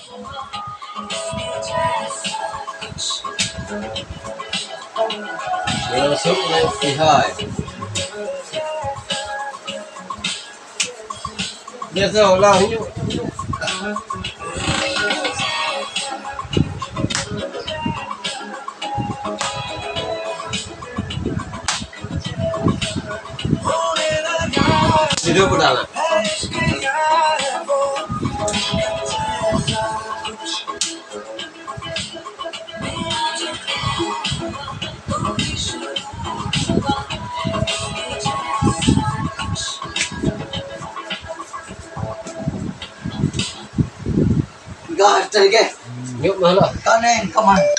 Masuk Lihai. Biasa orang hidup. Hidup berdalam. Gas terge. Yuk malah. Kane kaman.